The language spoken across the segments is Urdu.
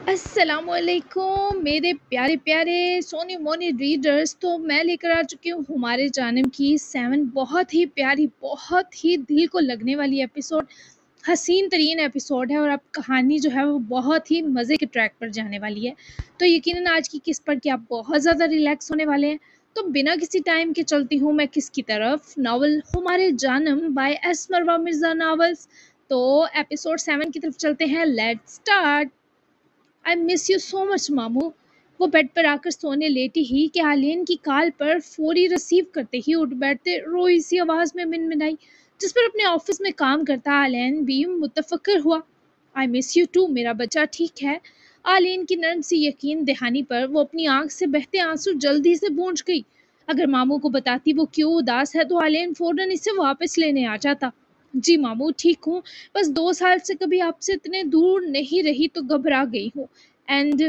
السلام علیکم میرے پیارے پیارے سونی مونی ریڈرز. تو میں لے کر آ چکی ہوں ہمارے جانب کی 7 بہت ہی پیاری، بہت ہی دل کو لگنے والی ایپیسوڈ، حسین ترین ایپیسوڈ ہے. اور اب کہانی جو ہے وہ بہت ہی مزے کے ٹریک پر جانے والی ہے. تو یقیناً آج کی قسط پر کہ آپ بہت زیادہ ریلیکس ہونے والے ہیں. تو بنا کسی ٹائم کے چلتی ہوں میں کس کی طرف، ناول ہمارے جانم by S Marwa Mirza novels. تو ایپیسوڈ 7 کی طرف چلتے ہیں. Let start. I miss you so much ماموں. وہ بیڈ پر آ کر سونے لیٹی ہی کہ آلین کی کال پر فوری ریسیو کرتے ہی اٹھ بیٹھتے روئی سی آواز میں منمنائی، جس پر اپنے آفس میں کام کرتا آلین بھی متفکر ہوا. آئی مس یو ٹو میرا بچہ ٹھیک ہے. آلین کی نرم سی یقین دہانی پر وہ اپنی آنکھ سے بہتے آنسو جلدی سے پونچھ گئی. اگر ماموں کو بتاتی وہ کیوں اداس ہے تو آلین فوراً اسے واپس لینے آ جاتا. جی ماموں ٹھیک ہوں، بس 2 سال سے کبھی آپ سے اتنے دور نہیں رہی تو گھبرا گئی ہوں. And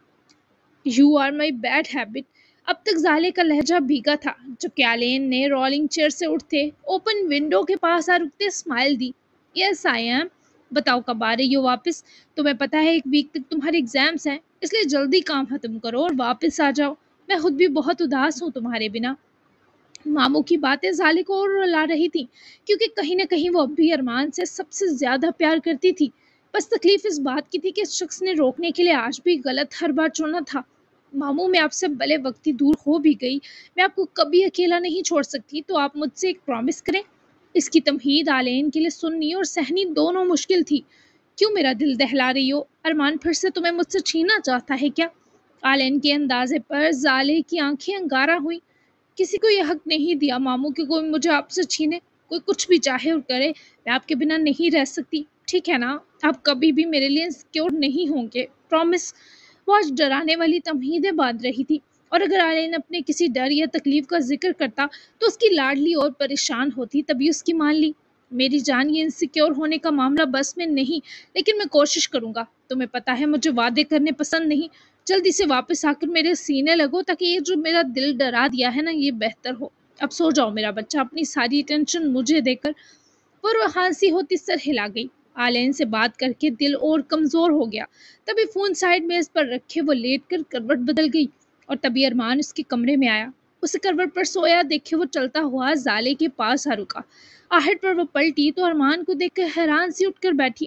you are my bad habit. اب تک زالے کا لہجہ بھیگا تھا جبکہ آلین نے رولنگ چیئر سے اٹھتے اوپن ونڈو کے پاس آ رکتے smile the. Yes I am. بتاؤ کب آ رہی ہو واپس؟ تمہیں پتہ ہے 1 ویک تک تمہارے ایگزامس ہیں، اس لیے جلدی کام ختم کرو اور واپس آ جاؤ. میں خود بھی بہت اداس ہوں تمہارے بنا. ماموں کی باتیں زالے کو اور رلا رہی تھی، کیونکہ کہیں نہ کہیں وہ اب بھی ارمان سے سب سے زیادہ پیار کرتی تھی. بس تکلیف اس بات کی تھی کہ اس شخص نے روکنے کے لیے آج بھی غلط ہر بار چنا تھا. ماموں میں آپ سے بلے وقتی دور ہو بھی گئی، میں آپ کو کبھی اکیلا نہیں چھوڑ سکتی. تو آپ مجھ سے ایک پرومس کریں. اس کی تمہید آلین کے لیے سننی اور سہنی دونوں مشکل تھی. کیوں میرا دل دہلا رہی ہو؟ ارمان پھر سے تمہیں مجھ سے چھیننا چاہتا ہے کیا؟ آلین کے اندازے پر زالے کی آنکھیں انگارہ ہوئی. کسی کو یہ حق نہیں دیا ماموں کہ کوئی مجھے آپ سے چھینے. کوئی کچھ بھی چاہے اور کرے، میں آپ کے بنا نہیں رہ سکتی. ٹھیک ہے نا؟ آپ کبھی بھی میرے لیے انسیکیور نہیں ہوں گے، پرومس. وہ آج ڈرانے والی تمہیدیں باندھ رہی تھی، اور اگر آلین اپنے کسی ڈر یا تکلیف کا ذکر کرتا تو اس کی لاڈلی اور پریشان ہوتی. تبھی اس کی مان لی. میری جان، یہ انسیکیور ہونے کا معاملہ بس میں نہیں، لیکن میں کوشش کروں گا. تمہیں پتہ ہے مجھے وعدے کرنے پسند نہیں. جلدی سے واپس آ کر میرے سینے لگو تاکہ یہ جو میرا دل ڈرا دیا ہے نا یہ بہتر ہو. اب سو جاؤ میرا بچہ، اپنی ساری ٹینشن مجھے دے کر. پر وہ ہانسی ہوتی سر ہلا گئی. آلین سے بات کر کے دل اور کمزور ہو گیا. تبھی فون سائڈ میز پر رکھے وہ لیٹ کر کروٹ بدل گئی، اور تبھی ارمان اس کے کمرے میں آیا. اسے کروٹ پر سویا دیکھے وہ چلتا ہوا زالے کے پاس آ رکا. آہٹ پر وہ پلٹی تو ارمان کو دیکھ کر حیران سی اٹھ کر بیٹھی،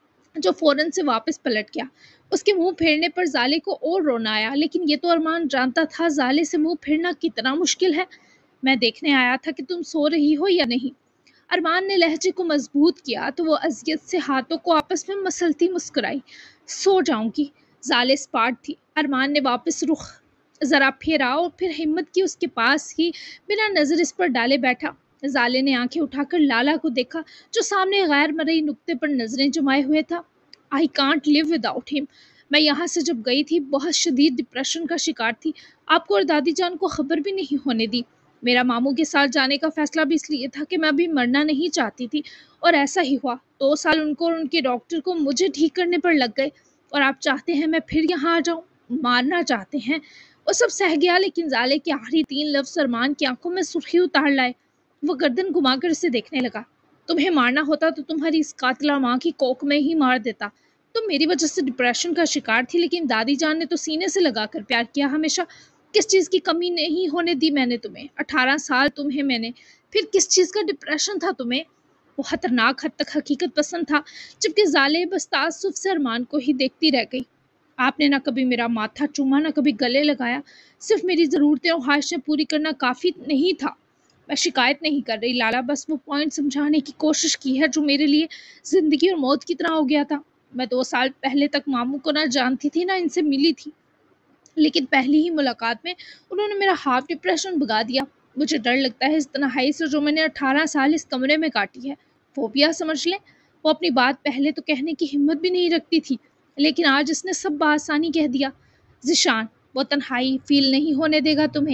جو فوراً سے واپس پلٹ گیا. اس کے منہ پھیرنے پر زالے کو اور رونا آیا، لیکن یہ تو ارمان جانتا تھا زالے سے منہ پھیرنا کتنا مشکل ہے. میں دیکھنے آیا تھا کہ تم سو رہی ہو یا نہیں. ارمان نے لہجے کو مضبوط کیا تو وہ اذیت سے ہاتھوں کو آپس میں مسلتی مسکرائی. سو جاؤں گی. زالے اسپاٹ تھی. ارمان نے واپس رخ ذرا پھیرا اور پھر ہمت کی اس کے پاس ہی بنا نظر اس پر ڈالے بیٹھا. زالے نے آنکھیں اٹھا کر لالا کو دیکھا، جو سامنے غیر مرئی نقطے پر نظریں جمائے ہوئے تھا. I can't live without him. میں یہاں سے جب گئی تھی بہت شدید ڈپریشن کا شکار تھی. آپ کو اور دادی جان کو خبر بھی نہیں ہونے دی. میرا ماموں کے ساتھ جانے کا فیصلہ بھی اس لیے تھا کہ میں ابھی مرنا نہیں چاہتی تھی، اور ایسا ہی ہوا. 2 سال ان کو اور ان کے ڈاکٹر کو مجھے ٹھیک کرنے پر لگ گئے، اور آپ چاہتے ہیں میں پھر یہاں آ جاؤں؟ مارنا چاہتے ہیں. وہ سب سہ گیا، لیکن زالے کے آخری 3 لفظ ارمان کی آنکھوں میں سرخی اتار لائے. وہ گردن گھما کر اسے دیکھنے لگا. تمہیں مارنا ہوتا تو تمہاری اس قاتلہ ماں کی کوکھ میں ہی مار دیتا. تم میری وجہ سے ڈپریشن کا شکار تھی، لیکن دادی جان نے تو سینے سے لگا کر پیار کیا ہمیشہ. کس چیز کی کمی نہیں ہونے دی میں نے تمہیں؟ 18 سال تمہیں میں نے. پھر کس چیز کا ڈپریشن تھا تمہیں؟ وہ خطرناک حد تک حقیقت پسند تھا، جبکہ زالے بس تعصب سے ارمان کو ہی دیکھتی رہ گئی. آپ نے نہ کبھی میرا ماتھا چوما، نہ کبھی گلے لگایا. صرف میری ضرورتیں اور خواہشیں پوری کرنا کافی نہیں تھا. میں شکایت نہیں کر رہی لالا، بس وہ پوائنٹ سمجھانے کی کوشش کی ہے جو میرے لیے زندگی اور موت کی طرح ہو گیا تھا. میں 2 سال پہلے تک ماموں کو نہ جانتی تھی نہ ان سے ملی تھی، لیکن پہلی ہی ملاقات میں انہوں نے میرا ہاف ڈپریشن بھگا دیا. مجھے ڈر لگتا ہے اس تنہائی سے جو میں نے 18 سال اس کمرے میں کاٹی ہے. فوبیا سمجھ لیں. وہ اپنی بات پہلے تو کہنے کی ہمت بھی نہیں رکھتی تھی، لیکن آج اس نے سب بآسانی کہہ دیا. ذیشان، وہ تنہائی فیل نہیں ہونے دے گا تمہیں.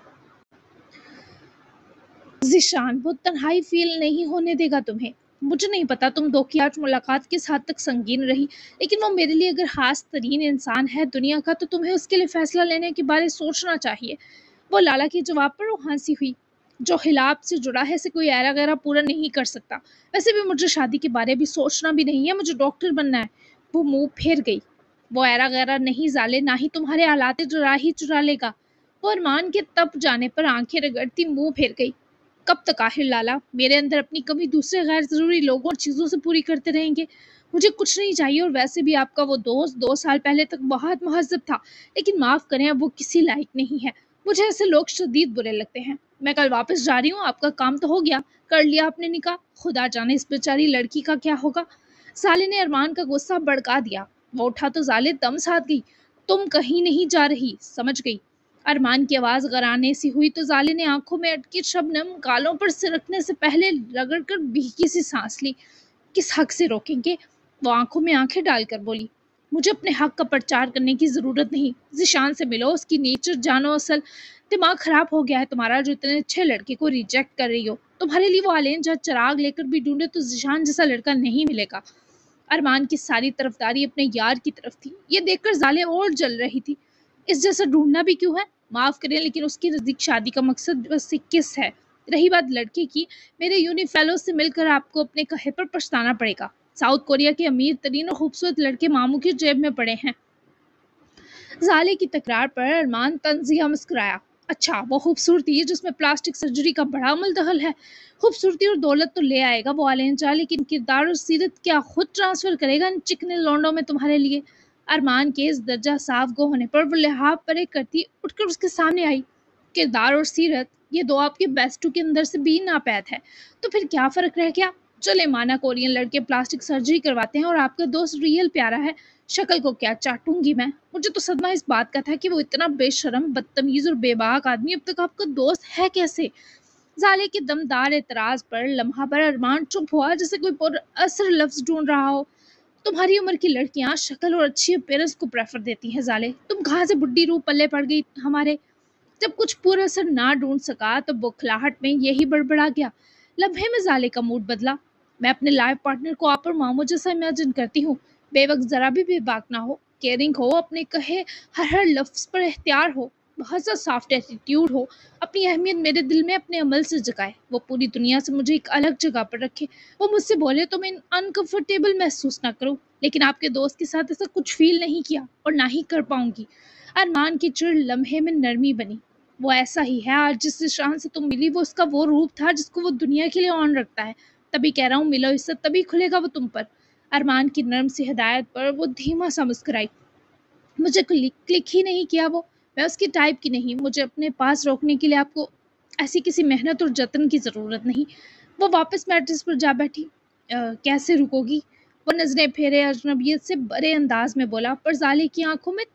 ذیشان، وہ تنہائی فیل نہیں ہونے دے گا تمہیں. مجھے نہیں پتا تم دو کی آج ملاقات کس حد تک سنگین رہی، لیکن وہ میرے لیے اگر خاص ترین انسان ہے دنیا کا تو تمہیں اس کے لیے فیصلہ لینے کے بارے سوچنا چاہیے. وہ لالا کے جواب پر وہ ہنسی ہوئی. جو خلاب سے جڑا ہے اسے کوئی ایرا غیرہ پورا نہیں کر سکتا. ویسے بھی مجھے شادی کے بارے بھی سوچنا بھی نہیں ہے، مجھے ڈاکٹر بننا ہے. وہ منہ پھیر گئی. वो ऐरा गैरा नहीं ज़ाले, ना ही तुम्हारे हालात चुरा ही चुरा लेगा। वो अरमान के तप जाने पर आंखें रगड़ती मुंह फेर गई। कब तक आखिर लाला मेरे अंदर अपनी कमी दूसरे गैर ज़रूरी लोगों और चीज़ों से पूरी करते रहेंगे? मुझे कुछ नहीं चाहिए, और वैसे भी आपका वो दोस्त 2 साल पहले तक बहुत मुहज़्ज़ब था, लेकिन माफ़ करें अब वो किसी लायक नहीं है। मुझे ऐसे लोग शदीद बुरे लगते हैं। मैं कल वापस जा रही हूँ, आपका काम तो हो गया, कर लिया आपने निकाह, खुदा जाने इस बेचारी लड़की का क्या होगा। साले ने अरमान का गुस्सा भड़का दिया। वो उठा तो साले दम साध गई। तुम कहीं नहीं जा रही, समझ गई। अरमान की आवाज़ गराने सी हुई तो ज़ाले ने आंखों में अटकी शबनम गालों पर सिरकने से पहले रगड़कर भीगी सी सांस ली। किस हक से रोकेंगे? वो आंखों में आंखें डालकर बोली। मुझे अपने हक का प्रचार करने की ज़रूरत नहीं। ज़ीशान से मिलो, उसकी नेचर जानो असल। दिमाग खराब हो गया है तुम्हारा जो इतने अच्छे लड़के को रिजेक्ट कर रही हो। तुम्हारे लिए वो आलेन जहाँ चिराग लेकर भी ढूंढे तो ज़ीशान जैसा लड़का नहीं मिलेगा। अरमान की सारी तरफदारी अपने यार की तरफ थी। ये देखकर ज़ाले और जल रही थी। इस जैसा ढूंढना भी क्यों है? माफ़ करें, लेकिन उसके नज़दीक शादी का मकसद बस 21 है। रही बात लड़के की, मेरे यूनि फेलो से मिलकर आपको अपने कहे पर पछताना पड़ेगा। साउथ कोरिया के अमीर तरीन और खूबसूरत लड़के मामू की जेब में पड़े हैं। ज़ाले की तकरार पर अरमान तंज़िया मुस्कुराया। अच्छा, वो खूबसूरती जिसमें प्लास्टिक सर्जरी का बड़ा अमल दखल है। खूबसूरती और दौलत तो ले आएगा वो आलेंजा, लेकिन किरदार और सीरत क्या खुद ट्रांसफ़र करेगा इन चिकने लौंडों में तुम्हारे लिए? अरमान के इस दर्जा साफ गो होने पर वो लिहाफ परे करती उठकर उसके सामने आई। किरदार और सीरत, ये दो आपके बेस्टू के अंदर से भी नापैद है, तो फिर क्या फ़र्क रह गया? चले माना कोरियन लड़के प्लास्टिक सर्जरी करवाते हैं और आपका दोस्त रियल प्यारा है। शक्ल को क्या चाटूंगी मैं। मुझे तो सदमा इस बात का था कि वो इतना बेशरम, बदतमीज और बेबाक आदमी अब तक आपका दोस्त है कैसे। जाले के दमदार एतराज पर लम्हा भर अरमान चुप हुआ, जैसे कोई असर लफ्ज ढूंढ रहा हो। तुम्हारी उम्र की लड़कियां शक्ल और अच्छी अपीयरेंस को प्रेफर देती हैं जाले। तुम कहाँ से बुड्ढी रूह पल्ले पड़ गई हमारे। जब कुछ पूरा असर ना ढूंढ सका तो बौखलाहट में यही बड़बड़ा गया। लम्हे में जाले का मूड बदला। मैं अपने लाइफ पार्टनर को आप और मामू जैसा इमेजिन करती हूँ। बेवक्त जरा भी बेबाक ना हो, केयरिंग हो, अपने कहे हर हर लफ्ज पर एहतियार हो, बहुत सा सॉफ्ट एटीट्यूड हो, अपनी अहमियत मेरे दिल में अपने अमल से जगाए, वो पूरी दुनिया से मुझे एक अलग जगह पर रखे। वो मुझसे बोले तो मैं अनकंफर्टेबल महसूस ना करूँ, लेकिन आपके दोस्त के साथ ऐसा कुछ फील नहीं किया और ना ही कर पाऊंगी। अरमान की चिड़ लम्हे में नरमी बनी। वो ऐसा ही है, आज जिस शान से तुम मिली वो उसका वो रूप था जिसको वो दुनिया के लिए ऑन रखता है। तभी कह रहा हूँ, मिलो इससे तभी खुलेगा वो तुम पर। अरमान की नर्म सी हिदायत पर वो धीमा सा मुस्कुराई। मुझे क्लिक ही नहीं किया वो। मैं उसकी टाइप की नहीं। मुझे अपने पास रोकने के लिए आपको ऐसी किसी मेहनत और जतन की ज़रूरत नहीं। वो वापस मैट्रेस पर जा बैठी। कैसे रुकोगी? वो नजरें फेरे अजनबियत से बड़े अंदाज में बोला, पर जाले की आंखों में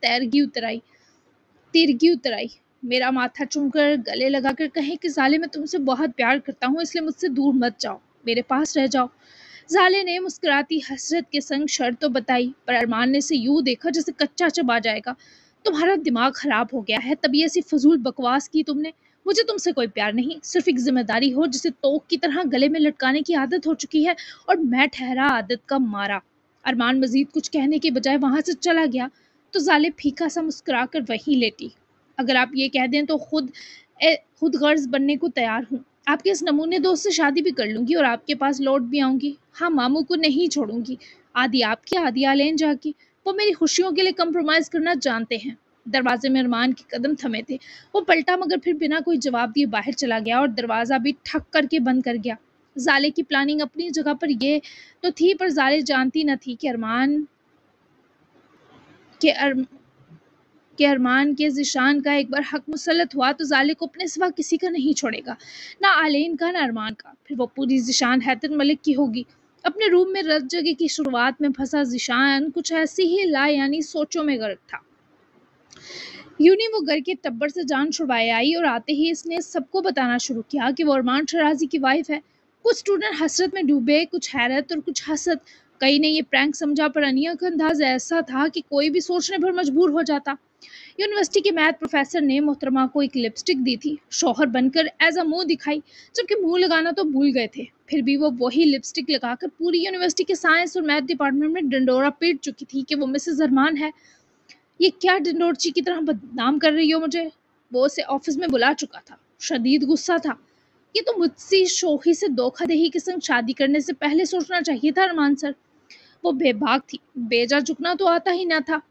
तिरगी उतर आई। मेरा माथा चूमकर गले लगाकर कहें कि साले मैं तुमसे बहुत प्यार करता हूँ, इसलिए मुझसे दूर मत जाओ, मेरे पास रह जाओ। जाले ने मुस्कुराती हसरत के संग शर्त तो बताई, पर अरमान ने इसे यूं देखा जैसे कच्चा चबा जाएगा। तुम्हारा दिमाग खराब हो गया है, तभी ऐसी फजूल बकवास की तुमने। मुझे तुमसे कोई प्यार नहीं, सिर्फ एक जिम्मेदारी हो जिसे तोक की तरह गले में लटकाने की आदत हो चुकी है, और मैं ठहरा आदत का मारा। अरमान मजीद कुछ कहने के बजाय वहां से चला गया तो जाले फीका सा मुस्कुरा कर वहीं लेटी। अगर आप ये कह दें तो खुद गर्ज बनने को तैयार हूँ। आपके इस नमूने दोस्त से शादी भी कर लूंगी और आपके पास लौट भी आऊंगी। हाँ, मामू को नहीं छोड़ूंगी। आदि आपकी आदि आलेन जाकी। वो मेरी खुशियों के लिए कंप्रोमाइज करना जानते हैं। दरवाजे में अरमान के कदम थमे थे। वो पलटा, मगर फिर बिना कोई जवाब दिए बाहर चला गया और दरवाज़ा भी ठक करके बंद कर गया। जाले की प्लानिंग अपनी जगह पर ये तो थी, पर जाले जानती न थी कि के अर, अरमान के ज़िशान का एक बार हक मुसलत हुआ तो जाले को अपने सिवा किसी का नहीं छोड़ेगा, ना आलेन का ना अरमान का। फिर वो पूरी ज़िशान हैदर मलिक की होगी। अपने रूम में रत जगह की शुरुआत में फंसा ज़िशान कुछ ऐसी ही ला यानी सोचों में गर्क था। यूनी वो घर के टब्बर से जान छुड़वाए आई और आते ही इसने सबको बताना शुरू किया कि वो अरमान शराजी की वाइफ है। कुछ स्टूडेंट हसरत में डूबे, कुछ हैरत और कुछ हसद। कई ने ये प्रैंक समझा, पर अनिया का अंदाज ऐसा था कि कोई भी सोचने पर मजबूर हो जाता। यूनिवर्सिटी के मैथ प्रोफेसर ने मोहतरमा को एक लिपस्टिक दी थी, शौहर बनकर एज अ मुंह दिखाई, जबकि मुंह लगाना तो भूल गए थे। फिर भी वो वही लिपस्टिक लगाकर पूरी यूनिवर्सिटी के साइंस और मैथ डिपार्टमेंट में डंडोरा पीट चुकी थी कि वो मिसेस अरमान है। ये क्या डिंडोरची की तरह बदनाम कर रही हो मुझे? वो उसे ऑफिस में बुला चुका था। शदीद गुस्सा था। ये तो मुझसे शोखी से धोखाधड़ी के संग शादी करने से पहले सोचना चाहिए था अरमान सर। वो बेबाक थी, बेजा झुकना तो आता ही ना था।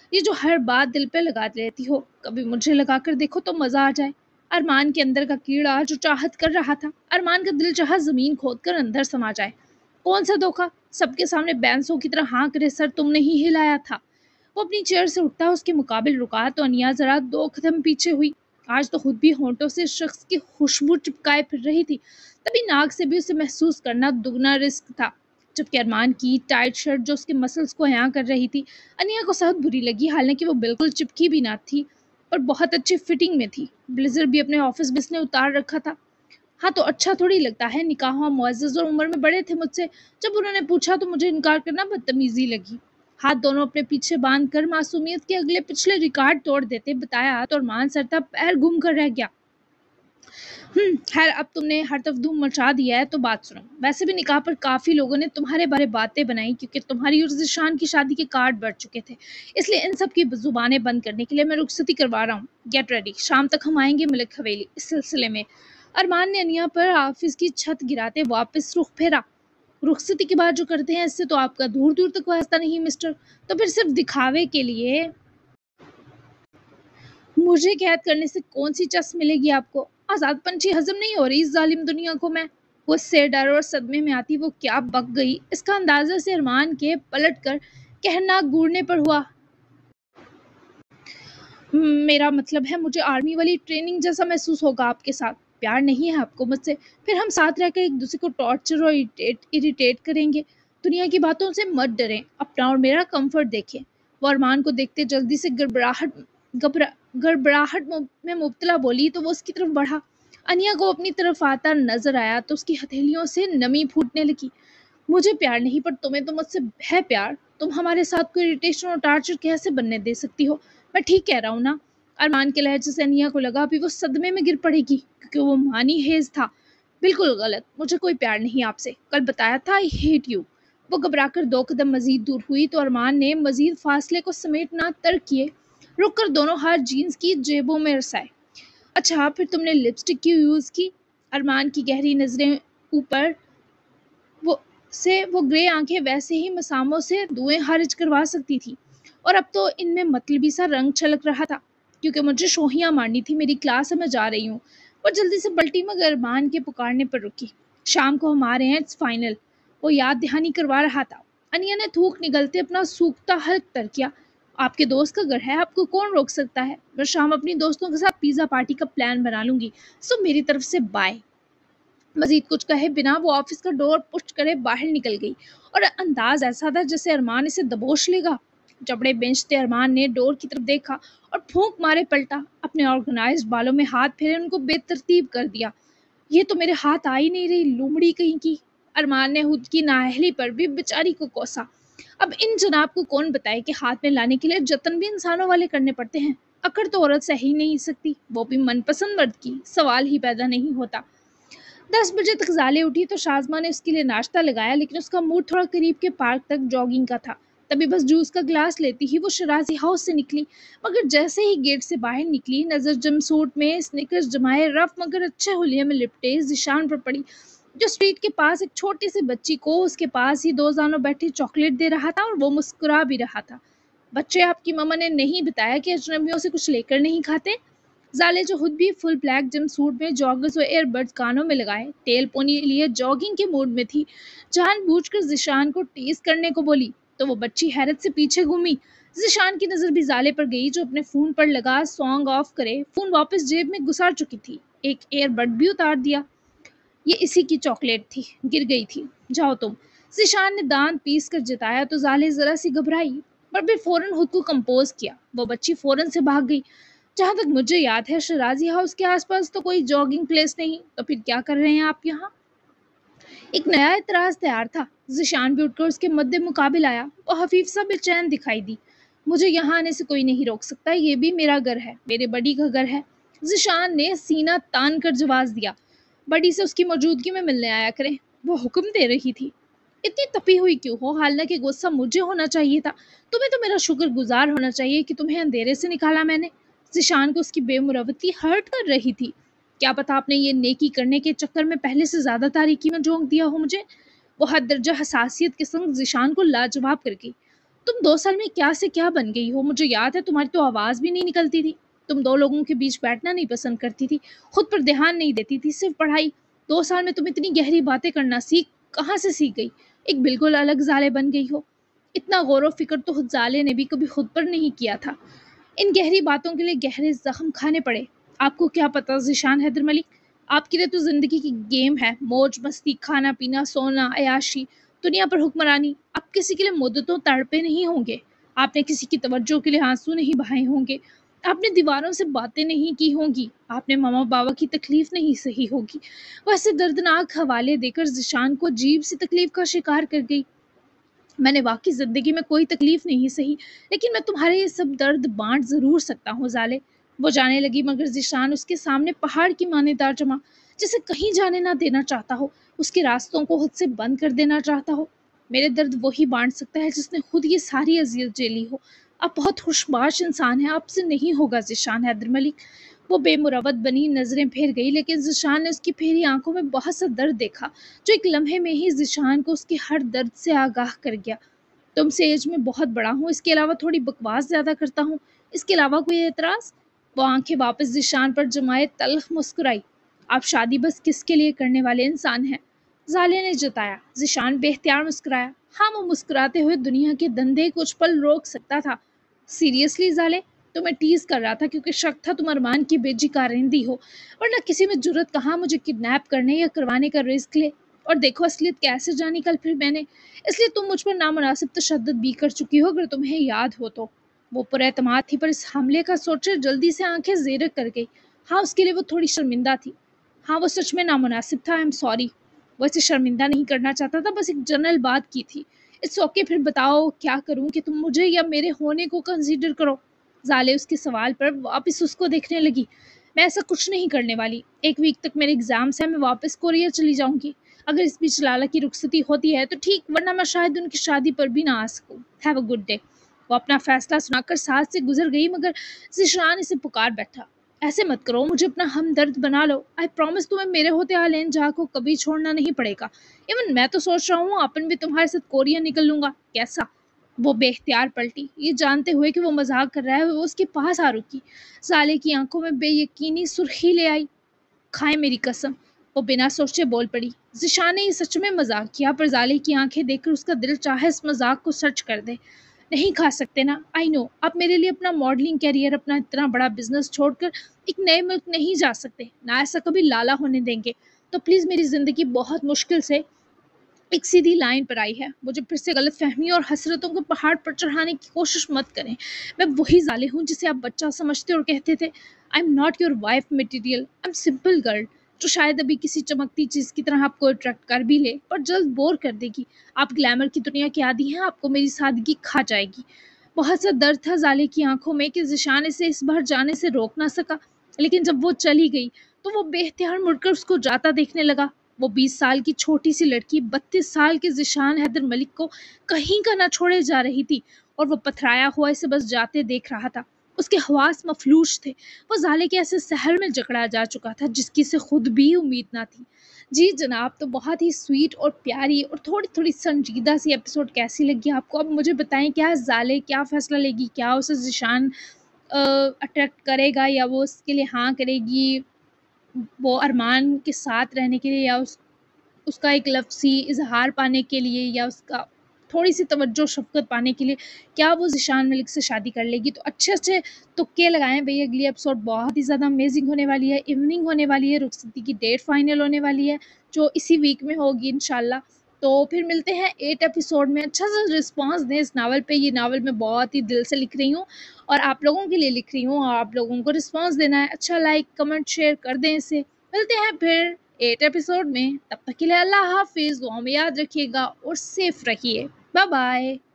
یہ جو ہر بات دل پہ لگا لیتی ہو، کبھی مجھے لگا کر دیکھو تو مزہ آ جائے۔ ارمان کے اندر کا کیڑا جو چاہت کر رہا تھا، ارمان کا دل چاہا زمین کھود کر اندر سما جائے۔ کون سا دھوکا، سب کے سامنے بینسوں کی طرح ہاں کرے سر تم نے ہی ہلایا تھا۔ وہ اپنی چیئر سے اٹھتا اس کے مقابل رکا تو انیا ذرا 2 قدم پیچھے ہوئی۔ آج تو خود بھی ہونٹوں سے اس شخص کی خوشبو چپکائے پھر رہی تھی، تبھی ناک سے بھی اسے محسوس کرنا دگنا رسک تھا۔ جبکہ ارمان کی ٹائٹ شرٹ جو اس کے مسلز کو عیاں کر رہی تھی، انیا کو سخت بری لگی، حالانکہ وہ بالکل چپکی بھی نہ تھی اور بہت اچھی فٹنگ میں تھی۔ بلیزر بھی اپنے آفس بس نے اتار رکھا تھا۔ ہاں تو اچھا تھوڑی لگتا ہے، نکاح معزز اور عمر میں بڑے تھے مجھ سے، جب انہوں نے پوچھا تو مجھے انکار کرنا بدتمیزی لگی۔ ہاتھ دونوں اپنے پیچھے باندھ کر معصومیت کے اگلے پچھلے ریکارڈ توڑ دیتے بتایا تو ارمان سرتا پیر گم کر رہ گیا۔ خیر اب تم نے ہر طرف دھوم مچا دیا ہے تو بات سنو۔ ویسے بھی نکاح پر کافی لوگوں نے تمہارے بارے باتیں بنائی، کیونکہ تمہاری اور ذیشان کی شادی کے کارڈ بڑھ چکے تھے، اس لیے ان سب کی زبانیں بند کرنے کے لیے میں رخصتی کروا رہا ہوں۔ گیٹ ریڈی، شام تک ہم آئیں گے ملک حویلی۔ اس سلسلے میں ارمان نے انیا پر آفس کی چھت گراتے واپس رخ پھیرا۔ رخصتی کے بعد جو کرتے ہیں اس سے تو آپ کا دور دور تک واسطہ نہیں مسٹر، تو پھر صرف دکھاوے کے لیے مجھے قید کرنے سے کون سی چس ملے گی آپ کو؟ آزاد پنچھی ہضم نہیں ہو رہی اس ظالم دنیا کو میں۔ وہ اس سے ڈر اور صدمے میں آتی وہ کیا بک گئی، اس کا اندازہ سے ارمان کے پلٹ کر کہرناک گورنے پر ہوا۔ میرا مطلب ہے مجھے آرمی والی ٹریننگ جیسا محسوس ہوگا آپ کے ساتھ۔ پیار نہیں ہے آپ کو مجھ سے، پھر ہم ساتھ رہ کر ایک دوسرے کو ٹارچر اور اریٹیٹ کریں گے۔ دنیا کی باتوں سے مت ڈریں، اپنا اور میرا کمفرٹ دیکھیں۔ وہ ارمان کو دیکھتے جلدی سے گڑبڑاہٹ میں مبتلا بولی تو وہ اس کی طرف بڑھا۔ انیا کو اپنی طرف آتا نظر آیا تو اس کی ہتھیلیوں سے نمی پھوٹنے لگی۔ مجھے پیار نہیں پر تمہیں تو مجھ سے ہے پیار، تم ہمارے ساتھ کوئی اریٹیشن اور ٹارچر کیسے بننے دے سکتی ہو؟ میں ٹھیک کہہ رہا ہوں نا؟ ارمان کے لہجے سے انیا کو لگا ابھی وہ صدمے میں گر پڑے گی، کیونکہ وہ مانی ہیز تھا۔ بالکل غلط، مجھے کوئی پیار نہیں آپ سے، کل بتایا تھا آئی ہیٹ یو۔ وہ گھبرا کر 2 قدم مزید دور ہوئی تو ارمان نے مزید فاصلے کو سمیٹنا ترک کیے، رک کر دونوں ہاتھ جینز کی جیبوں میں رسائے۔ اچھا پھر تم نے لپسٹک کیوں یوز کی؟ ارمان کی گہری نظریں اوپر وہ گرے آنکھیں ویسے ہی مساموں سے دھوئیں خارج کروا سکتی تھی، اور اب تو ان میں مطلبی سا رنگ چھلک رہا تھا۔ کیونکہ مجھے شوہیاں مارنی تھی، میری کلاس ہے میں جا رہی ہوں۔ وہ جلدی سے پلٹی مگر ارمان کے پکارنے پر رکی۔ شام کو ہم آ رہے ہیں، اٹس فائنل، وہ یاد دہانی کروا رہا تھا۔ انیا نے تھوک نگلتے اپنا سوکھتا حلق تر کیا۔ آپ کے دوست کا گھر ہے، آپ کو کون روک سکتا ہے؟ میں شام اپنی دوستوں کے ساتھ پیزا پارٹی کا پلان بنا لوں گی، سو میری طرف سے بائے۔ مزید کچھ کہے بنا وہ آفس کا ڈور پش کرے باہر نکل گئی، اور انداز ایسا تھا جیسے ارمان اسے دبوچ لے گا۔ جبڑے بینچتے ارمان نے ڈور کی طرف دیکھا اور پھونک مارے پلٹا، اپنے آرگنائزڈ بالوں میں ہاتھ پھیرے ان کو بے ترتیب کر دیا۔ یہ تو میرے ہاتھ آ ہی نہیں رہی، لومڑی کہیں کی۔ ارمان نے خود کی نااہلی پر بھی بیچاری کو کوسا۔ اب ان جناب کو کون بتائے کہ ہاتھ میں لانے کے لیے جتن بھی انسانوں والے کرنے پڑتے ہیں، اکڑ تو عورت سہ ہی نہیں سکتی، وہ بھی من پسند مرد کی، سوال ہی پیدا نہیں ہوتا۔ 10 بجے تک زالے اٹھی تو شازمہ نے اس کے لیے ناشتہ لگایا، لیکن اس کا موڈ تھوڑا قریب کے پارک تک جاگنگ کا تھا۔ تبھی بس جوس کا گلاس لیتی ہی وہ شرازی ہاؤس سے نکلی، مگر جیسے ہی گیٹ سے باہر نکلی نظر جم سوٹ میں سنیکرز جمائے رف مگر اچھے حلیے میں لپٹے ذیشان پر پڑی، جو اسٹریٹ کے پاس ایک چھوٹی سی بچی کو اس کے پاس ہی 2 زانوں بیٹھے چاکلیٹ دے رہا تھا، اور وہ مسکرا بھی رہا تھا۔ بچے آپ کی ماما نے نہیں بتایا کہ اجنبیوں سے کچھ لے کر نہیں کھاتے؟ زالے جو خود بھی فل بلیک جم سوٹ میں جاگرز و ایئر بڈز کانوں میں لگائے ٹیل پونی لیے جاگنگ کے موڈ میں تھی، جان بوجھ کر ذیشان کو ٹیز کرنے کو بولی تو وہ بچی حیرت سے پیچھے گھومی۔ ذیشان کی نظر بھی زالے پر گئی جو اپنے فون پر لگا سانگ آف کرے فون واپس جیب میں گسار چکی تھی، ایک ایئر بڈ بھی اتار دیا۔ یہ اسی کی چاکلیٹ تھی، گر گئی تھی، جاؤ تم۔ ذیشان نے دانت پیس کر جتایا تو زالے ذرا سی گھبرائی، پر پھر فوراً خود کو کمپوز کیا۔ وہ بچی فوراً سے بھاگ گئی۔ جہاں تک مجھے یاد ہے شرازی ہاؤس کے آس پاس تو کوئی جاگنگ پلیس نہیں، تو پھر کیا کر رہے ہیں آپ یہاں؟ ایک نیا اعتراض تیار تھا۔ ذیشان بھی اٹھ کر اس کے مد مقابل آیا، وہ حفیف سا بے چین دکھائی دی۔ مجھے یہاں آنے سے کوئی نہیں روک سکتا، یہ بھی میرا گھر ہے، میرے بڈی کا گھر ہے، ذیشان نے سینہ تان کر جواز دیا۔ بڈی سے اس کی موجودگی میں ملنے آیا کریں، وہ حکم دے رہی تھی۔ اتنی تپی ہوئی کیوں ہو؟ حالانکہ غصہ مجھے ہونا چاہیے تھا، تمہیں تو میرا شکر گزار ہونا چاہیے کہ تمہیں اندھیرے سے نکالا میں نے۔ ذیشان کو اس کی بے مروتی ہرٹ کر رہی تھی۔ کیا پتا آپ نے یہ نیکی کرنے کے چکر میں پہلے سے زیادہ تاریکی میں جھونک دیا ہو مجھے۔ وہ حد درجہ حساسیت کے سنگ ذیشان کو لاجواب کر گئی۔ تم 2 سال میں کیا سے کیا بن گئی ہو، مجھے یاد ہے تمہاری تو آواز بھی نہیں نکلتی تھی، تم 2 لوگوں کے بیچ بیٹھنا نہیں پسند کرتی تھی، خود پر دھیان نہیں دیتی تھی، صرف پڑھائی۔ 2 سال میں تم اتنی گہری باتیں کرنا کہاں سے سیکھ گئی؟ ایک بالکل الگ زالے بن گئی ہو۔ اتنا غور و فکر تو خود زالے نے بھی کبھی خود پر نہیں کیا تھا۔ ان گہری باتوں کے لیے گہرے زخم کھانے پڑے۔ آپ کو کیا پتا ذیشان حیدر ملک، آپ کے لیے تو زندگی کی گیم ہے، موج مستی، کھانا پینا، سونا، عیاشی، دنیا پر حکمرانی۔ آپ کسی کے لیے مدتوں تڑپے نہیں ہوں گے، آپ نے کسی کی توجہ کے لیے آنسو نہیں بہائے ہوں گے، آپ نے دیواروں سے باتیں نہیں کی ہوں گی، آپ نے ماما بابا کی تکلیف نہیں سہی ہوگی۔ وہ ایسے دردناک حوالے دے کر ذیشان کو عجیب سی تکلیف کا شکار کر گئی۔ میں نے واقعی زندگی میں کوئی تکلیف نہیں سہی، لیکن میں تمہارے یہ سب درد بانٹ ضرور سکتا ہوں زالے۔ وہ جانے لگی مگر ذیشان اس کے سامنے پہاڑ کی مانیدار جمع، جسے کہیں جانے نہ دینا چاہتا ہو، اس کے راستوں کو خود سے بند کر دینا چاہتا ہو۔ میرے درد وہی بانٹ سکتا ہے جس نے خود یہ ساری اذیت جیلی ہو۔ آپ بہت خوشباش انسان ہیں، آپ سے نہیں ہوگا ذیشان حیدر ملک۔ وہ بے مروت بنی نظریں پھیر گئی، لیکن ذیشان نے اس کی پھیری آنکھوں میں بہت سا درد دیکھا جو ایک لمحے میں ہی ذیشان کو اس کے ہر درد سے آگاہ کر گیا۔ تم سے ایج میں بہت بڑا ہوں، اس کے علاوہ تھوڑی بکواس زیادہ کرتا ہوں، اس کے علاوہ کوئی اعتراض؟ وہ آنکھیں واپس ذیشان پر جمائے تلخ مسکرائی۔ آپ شادی بس کس کے لیے کرنے والے انسان ہیں؟ زالے نے جتایا۔ ذیشان بے اختیار مسکرایا۔ ہاں، وہ مسکراتے ہوئے دنیا کے دندے کچھ پل روک سکتا تھا۔ سیریسلی زالے؟ تو میں ٹیز کر رہا تھا کیونکہ شک تھا تم ارمان کی بے جی کارندی ہو، ورنہ کسی میں جرت کہاں مجھے کڈنیپ کرنے یا کروانے کا رسک لے۔ اور دیکھو اصلیت کیسے جانی کل پھر میں نے، اس لیے تم مجھ پر نامناسب تشدد بھی کر چکی ہو اگر تمہیں یاد ہو تو۔ وہ پر اعتماد تھی پر اس حملے کا سوچے جلدی سے آنکھیں زیرک کر گئی۔ ہاں، اس کے لیے وہ تھوڑی شرمندہ تھی۔ ہاں، وہ سچ میں نامناسب تھا، I'm sorry۔ وہ اسے شرمندہ نہیں کرنا چاہتا تھا، بس ایک جنرل بات کی تھی۔ اٹس اوکے، پھر بتاؤ کیا کروں کہ تم مجھے یا میرے ہونے کو کنسیڈر کرو؟ زالے اس کے سوال پر واپس اس کو دیکھنے لگی۔ میں ایسا کچھ نہیں کرنے والی، 1 ویک تک میرے ایگزامس ہیں، میں واپس کوریا چلی جاؤں گی۔ اگر اس بیچ لالا کی رخصتی ہوتی ہے تو ٹھیک، ورنہ میں شاید ان کی شادی پر بھی نہ آ سکوں۔ Have a good day. وہ اپنا فیصلہ سنا کر ساتھ سے گزر گئی مگر ذیشان اسے پکار بیٹھا۔ ایسے مت کرو، مجھے اپنا ہمدرد بنا لو۔ آئی پرومس تمہیں میرے ہوتے آلین جہاں کو کبھی چھوڑنا نہیں پڑے گا۔ ایون میں تو سوچ رہا ہوں اپن بھی تمہارے ساتھ کوریا نکل لوں گا، کیسا؟ وہ بے اختیار پلٹی، یہ جانتے ہوئے کہ وہ مذاق کر رہا ہے وہ اس کے پاس آ رکی۔ زالے کی آنکھوں میں بے یقینی سرخی لے آئی۔ کھائے میری قسم، وہ بنا سوچے بول پڑی۔ ذیشان نے یہ سچ میں مذاق کیا، پر زالے کی آنکھیں دیکھ کر اس کا دل چاہے اس مذاق کو سچ کر دے۔ نہیں کھا سکتے نا، آئی نو، آپ میرے لیے اپنا ماڈلنگ کیریئر، اپنا اتنا بڑا بزنس چھوڑ کر ایک نئے ملک نہیں جا سکتے، نہ ایسا کبھی لالا ہونے دیں گے۔ تو پلیز میری زندگی بہت مشکل سے ایک سیدھی لائن پر آئی ہے، مجھے پھر سے غلط فہمی اور حسرتوں کو پہاڑ پر چڑھانے کی کوشش مت کریں۔ میں وہی زالے ہوں جسے آپ بچہ سمجھتے اور کہتے تھے I am not your wife material, I am simple girl, جو شاید ابھی کسی چمکتی چیز کی طرح آپ کو اٹریکٹ کر بھی لے پر جلد بور کر دے گی۔ آپ گلیمر کی دنیا کے عادی ہیں، آپ کو میری سادگی کھا جائے گی۔ بہت سا درد تھا زالے کی آنکھوں میں کہ ذیشان اسے اس بار جانے سے روک نہ سکا، لیکن جب وہ چلی گئی تو وہ بے اختیار مڑ کر اس کو جاتا دیکھنے لگا۔ وہ 20 سال کی چھوٹی سی لڑکی 32 سال کے ذیشان حیدر ملک کو کہیں کا نہ چھوڑے جا رہی تھی، اور وہ پتھرایا ہوا اسے بس جاتے دیکھ رہا تھا۔ اس کے حواس مفلوج تھے، وہ زالے کے ایسے سحر میں جکڑا جا چکا تھا جس کی سے خود بھی امید نہ تھی۔ جی جناب، تو بہت ہی سویٹ اور پیاری اور تھوڑی تھوڑی سنجیدہ سی ایپیسوڈ کیسی لگی آپ کو؟ اب مجھے بتائیں، کیا زالے کیا فیصلہ لے گی؟ کیا اسے ذیشان اٹریکٹ کرے گا یا وہ اس کے لیے ہاں کرے گی وہ ارمان کے ساتھ رہنے کے لیے، یا اس کا ایک لفظی اظہار پانے کے لیے، یا اس کا تھوڑی سی توجہ شفقت پانے کے لیے کیا وہ ذیشان ملک سے شادی کر لے گی؟ تو اچھے اچھے تکے لگائیں بھئی، اگلی ایپیسوڈ بہت ہی زیادہ امیزنگ ہونے والی ہے، ایوننگ ہونے والی ہے، رخصتی کی ڈیٹ فائنل ہونے والی ہے جو اسی ویک میں ہوگی انشاءاللہ۔ تو پھر ملتے ہیں 8 ایپیسوڈ میں۔ اچھا سا رسپانس دیں اس ناول پہ، یہ ناول میں بہت ہی دل سے لکھ رہی ہوں اور آپ لوگوں کے لیے لکھ رہی ہوں، اور آپ لوگوں کو رسپانس دینا ہے۔ اچھا لائک کمنٹ شیئر کر دیں اسے۔ ملتے ہیں پھر 8 ایپیسوڈ میں، تب تک کے لیے اللہ حافظ، دعاؤں میں یاد رکھیے گا اور سیف رہیے۔ Bye bye.